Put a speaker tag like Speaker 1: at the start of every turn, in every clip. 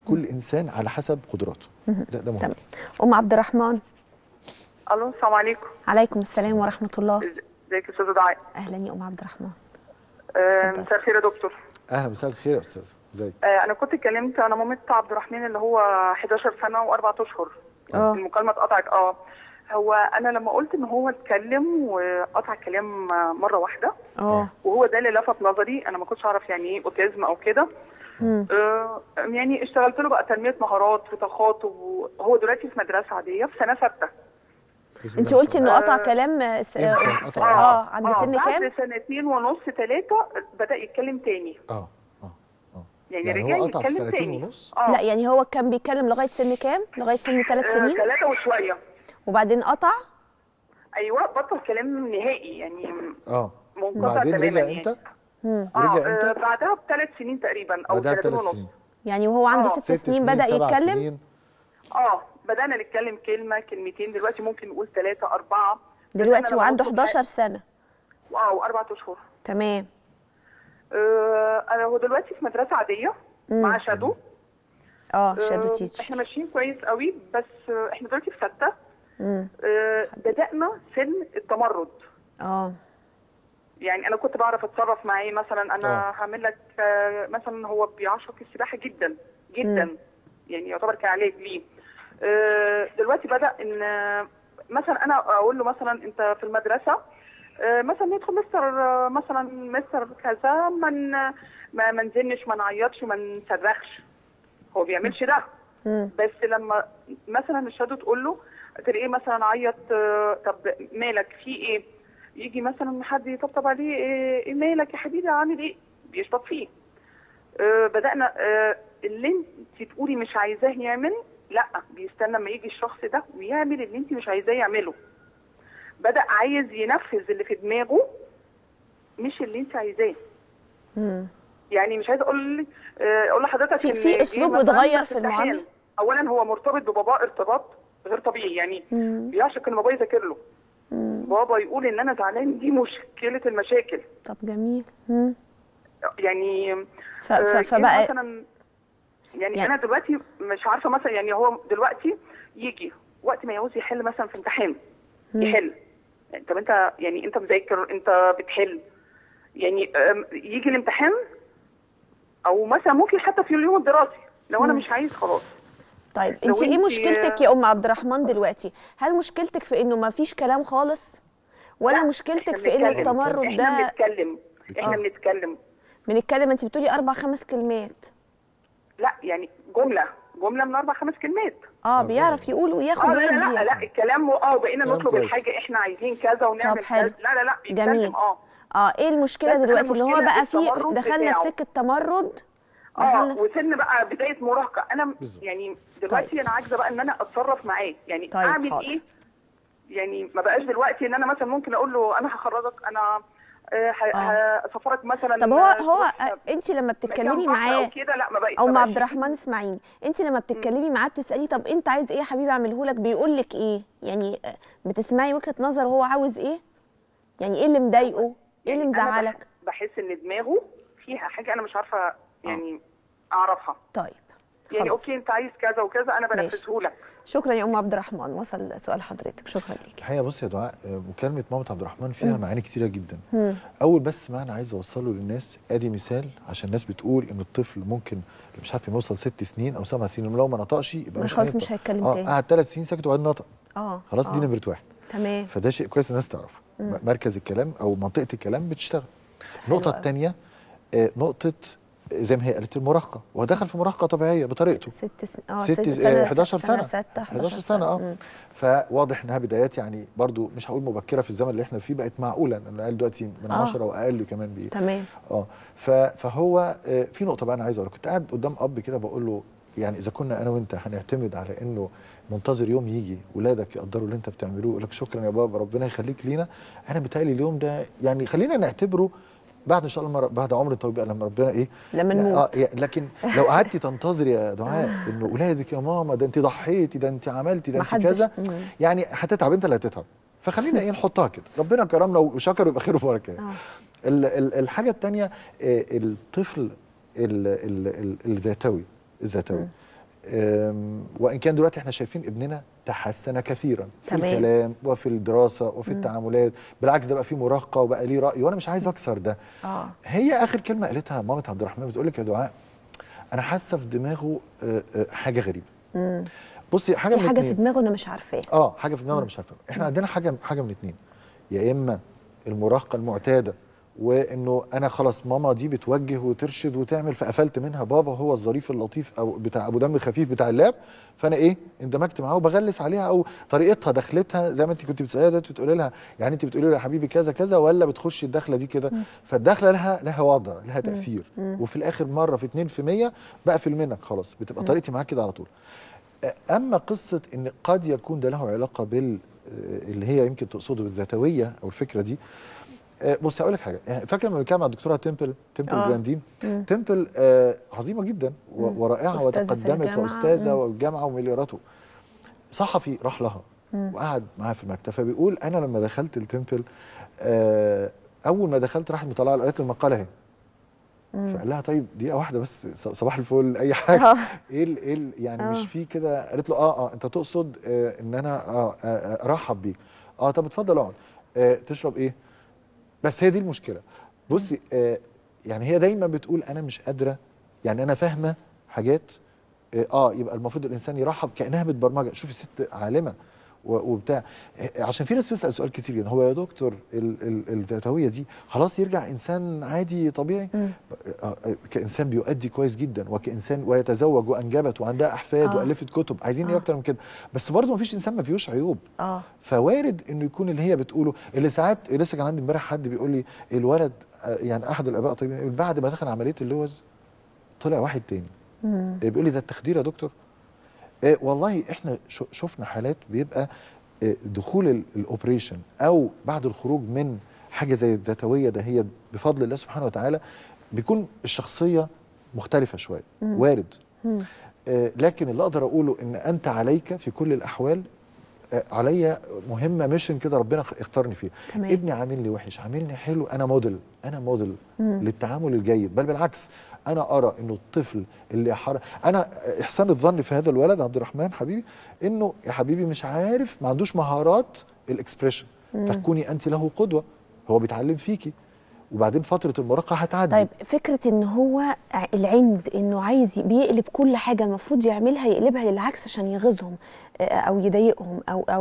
Speaker 1: كل انسان على حسب قدراته. ده مهم.
Speaker 2: تمام. ام عبد الرحمن.
Speaker 3: الو، السلام عليكم.
Speaker 2: عليكم السلام ورحمه الله.
Speaker 3: ازيك يا استاذه دعاء؟
Speaker 2: اهلا يا ام عبد الرحمن.
Speaker 3: مساء الخير يا دكتور.
Speaker 1: اهلا، مساء الخير يا استاذ. ازيك؟
Speaker 3: انا كنت اتكلمت، انا مامة عبد الرحمن اللي هو 11 سنه و4 اشهر. المكالمه اتقطعت. هو انا لما قلت ان هو اتكلم وقطع الكلام مره واحده، وهو ده اللي لفت نظري. انا ما كنتش اعرف يعني ايه اوتيزم او كده. يعني اشتغلت له بقى تنميه مهارات وتخاطب، وهو دلوقتي في مدرسه عاديه في سنه 6.
Speaker 2: انت قلتي انه قطع كلام عند سن كام؟
Speaker 3: بعد 2 ونص 3 بدا يتكلم تاني. يعني رجع
Speaker 1: هو قطع في
Speaker 3: يتكلم
Speaker 1: 2
Speaker 3: تاني.
Speaker 1: ونص؟
Speaker 2: لا، يعني هو كان بيتكلم لغايه سن كام؟ لغايه سن 3 سنين؟
Speaker 3: 3 وشويه.
Speaker 2: وبعدين قطع؟
Speaker 3: ايوه، بطل كلام نهائي يعني. منقطع
Speaker 1: وبعدين
Speaker 3: تماما.
Speaker 1: رجع امتى؟ رجع امتى؟
Speaker 3: بعدها ب3 سنين تقريبا او 3 ونص.
Speaker 2: يعني وهو عنده 6 سنين بدا يتكلم؟
Speaker 1: سنين.
Speaker 3: بدانا نتكلم كلمه كلمتين. دلوقتي ممكن نقول 3 4.
Speaker 2: دلوقتي وعنده 11 سنه.
Speaker 3: و4 اشهر.
Speaker 2: تمام.
Speaker 3: هو دلوقتي في مدرسه عاديه مع شادو.
Speaker 2: شادو تيتش.
Speaker 3: احنا ماشيين كويس قوي، بس احنا دلوقتي في 6. بدأنا سن التمرد. يعني انا كنت بعرف اتصرف معاه. مثلا انا هعمل لك مثلا هو بيعشق السباحه جدا جدا. يعني يعتبر كعلاج ليه. دلوقتي بدأ ان مثلا انا اقول له مثلا انت في المدرسه مثلا ندخل مستر كذا، ما نزنش، ما نعيطش، ما نصرخش. هو ما بيعملش ده. بس لما مثلا الشادو تقول له تلاقيه مثلا عيط، طب مالك في ايه؟ يجي مثلا حد يطبطب عليه، ايه مالك يا حبيبي، عامل ايه؟ بيشطط فيه. بدأنا اللي انت تقولي مش عايزاه يعمل، لا، بيستنى لما يجي الشخص ده ويعمل اللي انت مش عايزاه يعمله. بدأ عايز ينفذ اللي في دماغه، مش اللي انت عايزاه. يعني مش عايزه اقول لحضرتك
Speaker 2: في اسلوب اتغير في المعامله.
Speaker 3: اولا هو مرتبط بباباه ارتباط غير طبيعي. يعني بيعشق ان باباه يذاكر له. بابا يقول ان انا زعلان، دي مشكله المشاكل.
Speaker 2: طب جميل.
Speaker 3: يعني
Speaker 2: فبقى
Speaker 3: مثلا يعني انا دلوقتي مش عارفه مثلا، يعني هو دلوقتي يجي وقت ما يعوز يحل مثلا في امتحان يحل. طب انت يعني انت مذاكر، انت بتحل، يعني يجي الامتحان او مثلا ممكن حتى في اليوم الدراسي لو انا مش عايز خلاص.
Speaker 2: طيب انت ايه مشكلتك يا ام عبد الرحمن دلوقتي؟ هل مشكلتك في انه ما فيش كلام خالص، ولا مشكلتك في ان التمرد ده؟
Speaker 3: احنا بنتكلم.
Speaker 2: انت بتقولي 4 5 كلمات.
Speaker 3: لا، يعني جمله من 4 5 كلمات.
Speaker 2: بيعرف يقول وياخد ويدي.
Speaker 3: لا الكلام بقينا نطلب الحاجه، احنا عايزين كذا ونعمل كذا. لا بيتكلم.
Speaker 2: جميل. ايه المشكله دلوقتي اللي هو بقى فيه دخلنا في سكه تمرد؟
Speaker 3: وسن بقى بدايه مراهقه. انا يعني دلوقتي انا عاجزه بقى ان انا اتصرف معاه. يعني اعمل ايه؟ يعني ما بقاش دلوقتي ان انا مثلا ممكن اقول له انا هخرجك، انا هسافرك مثلا.
Speaker 2: طب هو انت لما بتتكلمي معاه او مع عبد الرحمن، اسمعيني، انت لما بتتكلمي معاه بتساليه طب انت عايز ايه يا حبيبي اعمله لك؟ بيقول لك ايه؟ يعني بتسمعي وجهه نظر هو عاوز ايه؟ يعني ايه اللي مضايقه؟ ايه اللي مزعلك؟
Speaker 3: بحس ان دماغه فيها حاجه انا مش عارفه يعني اعرفها.
Speaker 2: طيب
Speaker 3: يعني اوكي انت عايز كذا وكذا، انا بنفذه لك.
Speaker 2: شكرا يا ام عبد الرحمن، وصل سؤال حضرتك. شكرا ليكي.
Speaker 1: الحقيقه بصي يا دعاء، مكالمه مامة عبد الرحمن فيها معاني كتيره جدا. اول بس معنى عايز اوصله للناس، ادي مثال عشان الناس بتقول ان الطفل ممكن مش عارف يوصل 6 سنين او 7 سنين لو ما نطقش يبقى
Speaker 2: خلاص مش هيتكلم تاني.
Speaker 1: قعد 3 سنين ساكت وبعدين نطق. خلاص دي نمره 1.
Speaker 2: تمام.
Speaker 1: فده شيء كويس الناس تعرفه. مركز الكلام او منطقه الكلام بتشتغل. النقطه الثانيه نقطه زي ما هي قالت المراهقه، وهو دخل في مراهقه طبيعيه بطريقته. 11 سنه 11 سنه. فواضح انها بدايات يعني برضو مش هقول مبكره في الزمن اللي احنا فيه، بقت معقوله ان العيال دلوقتي من 10 واقل كمان
Speaker 2: تمام.
Speaker 1: فهو في نقطه بقى انا عايز اقول لك. كنت قاعد قدام اب كده بقول له يعني اذا كنا انا وانت هنعتمد على انه منتظر يوم يجي ولادك يقدروا اللي انت بتعملوه يقول لك شكرا يا بابا ربنا يخليك لينا، انا بيتهيألي اليوم ده يعني خلينا نعتبره بعد ان شاء الله بعد عمر طويل بقى لما ربنا
Speaker 2: لما نموت.
Speaker 1: لكن لو قعدتي تنتظري يا دعاء انه اولادك يا ماما ده انت ضحيتي، ده انت عملتي، ده انت كذا، يعني هتتعب، انت اللي هتتعب. فخلينا نحطها كده، ربنا كرمنا وشكر يبقى خير وبركه. الحاجه الثانيه الطفل الذاتوي وان كان دلوقتي احنا شايفين ابننا تحسن كثيرا في الكلام وفي الدراسه وفي التعاملات، بالعكس ده بقى فيه مراهقه وبقى ليه راي، وانا مش عايز اكسر ده. هي اخر كلمه قالتها مامة عبد الرحمن بتقول لك يا دعاء انا حاسه في دماغه حاجه غريبه.
Speaker 2: بصي حاجه في دماغه انا مش عارفاها.
Speaker 1: حاجه في دماغه انا مش عارفاها. احنا عندنا حاجه من اتنين، يا اما المراهقه المعتاده وانه انا خلاص ماما دي بتوجه وترشد وتعمل فقفلت منها، بابا هو الظريف اللطيف او بتاع ابو دم خفيف بتاع اللعب، فانا اندمجت معاه وبغلس عليها، او طريقتها دخلتها زي ما انت كنت بتساليها دلوقتي بتقولي لها يعني انت بتقولي له يا حبيبي كذا كذا ولا بتخشي الدخله دي كده، فالدخله لها وضع لها تاثير، وفي الاخر مره في 2% بقفل منك خلاص، بتبقى طريقتي معاك كده على طول. اما قصه ان قد يكون ده له علاقه اللي هي يمكن تقصده بالذاتويه او الفكره دي، بص هقول لك حاجه، فاكر لما بنتكلم مع الدكتوره تمبل جراندين، تمبل عظيمه جدا ورائعه وتقدمت واستاذه والجامعه وملياراته. صحفي راح لها وقعد معاها في المكتب، فبيقول انا لما دخلت التمبل اول ما دخلت راحت مطلعه قالت له المقاله اهي، فقال لها طيب دقيقه واحده بس صباح الفل اي حاجه ايه يعني مش في كده، قالت له انت تقصد ان انا ارحب بيك، طب اتفضل اقعد، تشرب ايه؟ بس هي دي المشكله. بصي يعني هي دايما بتقول انا مش قادره، يعني انا فاهمه حاجات يبقى المفروض الانسان يرحب كانها متبرمجه. شوفي ست عالمه وبتاع، عشان في ناس بتسال سؤال كتير جدا، هو يا دكتور الذاتويه دي خلاص يرجع انسان عادي طبيعي؟ كانسان بيؤدي كويس جدا، وكانسان ويتزوج وانجبت وعندها احفاد والفت كتب، عايزين ايه اكتر من كده؟ بس برضه ما فيش انسان ما فيهوش عيوب. فوارد انه يكون اللي هي بتقوله، اللي ساعات لسه كان عندي امبارح حد بيقول لي الولد يعني احد الاباء طيبين بعد ما دخل عمليه اللوز طلع واحد تاني. بيقول لي ده التخدير يا دكتور؟ والله احنا شفنا حالات بيبقى دخول الاوبريشن او بعد الخروج من حاجه زي الذاتويه ده هي بفضل الله سبحانه وتعالى بيكون الشخصيه مختلفه شويه، وارد. لكن اللي اقدر اقوله ان انت عليك في كل الاحوال، عليا مهمه ميشن كده ربنا اختارني فيها. ابني عاملني وحش عاملني حلو، انا موديل للتعامل الجيد، بل بالعكس انا ارى انه الطفل اللي انا احسان الظن في هذا الولد عبد الرحمن حبيبي انه يا حبيبي مش عارف، ما عندوش مهارات الاكسبريشن، فتكوني انت له قدوه، هو بيتعلم فيكي، وبعدين فتره المراهقه هتعدي.
Speaker 2: طيب فكره ان هو العند انه عايز بيقلب كل حاجه المفروض يعملها يقلبها للعكس عشان يغيظهم او يضايقهم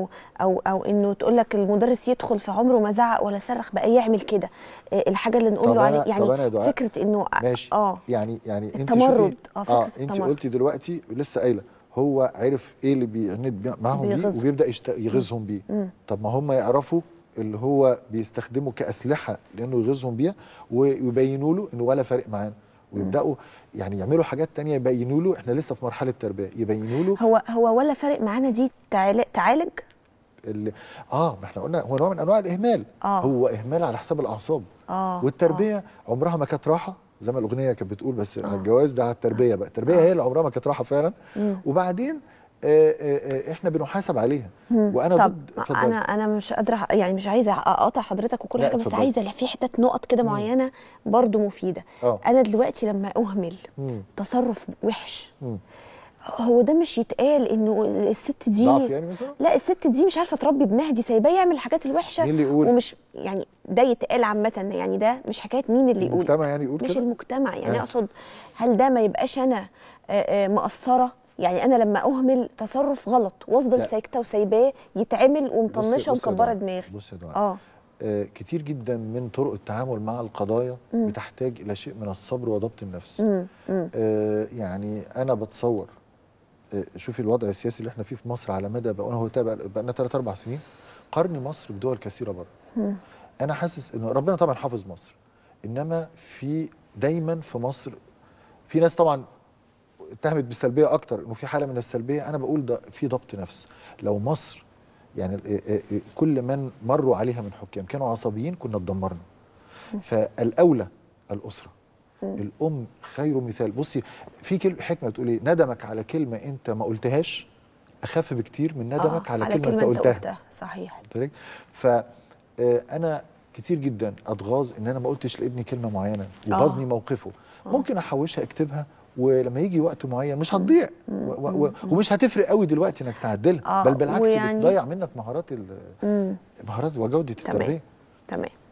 Speaker 2: او انه تقول لك المدرس يدخل في عمره ما زعق ولا صرخ بقى يعمل كده، الحاجه اللي نقول له عليه يعني فكره انه
Speaker 1: ماشي يعني انت
Speaker 2: التمرد
Speaker 1: انت قلتي دلوقتي لسه قايله هو عرف ايه اللي بيعند معاهم بيه وبيبدا يغيظهم بيه. طب ما هم يعرفوا اللي هو بيستخدمه كأسلحة لأنه يغيظهم بيها، ويبينوا له إنه ولا فارق معانا، ويبدأوا يعني يعملوا حاجات تانية يبينوا له إحنا لسه في مرحلة تربية، يبينوا له
Speaker 2: هو ولا فارق معانا دي تعالج
Speaker 1: اللي ما احنا قلنا هو نوع من أنواع الإهمال. هو إهمال على حساب الأعصاب. والتربية عمرها ما كانت راحة زي ما الأغنية كانت بتقول، بس الجواز ده على التربية بقى، التربية هي اللي عمرها ما كانت راحة فعلا. وبعدين احنا بنحاسب عليها. وانا ضد.
Speaker 2: انا مش قادره يعني مش عايزه اقاطع حضرتك وكل حاجه، بس عايزه في حتت نقط كده معينه برضو مفيده. انا دلوقتي لما اهمل تصرف وحش، هو ده مش يتقال انه الست دي
Speaker 1: ضعف يعني مثلا؟
Speaker 2: لا، الست دي مش عارفه تربي ابنها، دي سايباه يعمل الحاجات الوحشه.
Speaker 1: مين اللي يقول؟
Speaker 2: ومش يعني ده يتقال عامه، يعني ده مش حكايه مين اللي يقول،
Speaker 1: المجتمع يعني يقول
Speaker 2: مش
Speaker 1: كده؟
Speaker 2: المجتمع يعني اقصد هل ده ما يبقاش انا مقصره؟ يعني انا لما اهمل تصرف غلط وافضل ساكته وسايباه يتعمل ومطنشه ومكبره دماغي.
Speaker 1: بص يا دعاء، كتير جدا من طرق التعامل مع القضايا بتحتاج الى شيء من الصبر وضبط النفس. يعني انا بتصور شوفي الوضع السياسي اللي احنا فيه في مصر على مدى بقى لنا 3-4 سنين قرن مصر بدول كثيره بره. انا حاسس انه ربنا طبعا حافظ مصر، انما في دايما في مصر في ناس طبعا اتهمت بالسلبيه اكتر، انه في حاله من السلبيه. انا بقول ده في ضبط نفس. لو مصر يعني كل من مروا عليها من حكام كانوا عصبيين كنا اتدمرنا. فالاولى الاسره، الام خير مثال. بصي في كلمه حكمه بتقول ايه؟ ندمك على كلمه انت ما قلتهاش اخف بكتير من ندمك على كلمه انت قلتها.
Speaker 2: صحيح.
Speaker 1: فانا كتير جدا اتغاظ ان انا ما قلتش لابني كلمه معينه وغاظني موقفه. ممكن احوشها اكتبها ولما يجي وقت معين مش هتضيع ومش هتفرق قوي دلوقتي انك تعدلها، بل بالعكس بتضيع منك مهارات وجوده التربيه.
Speaker 2: تمام.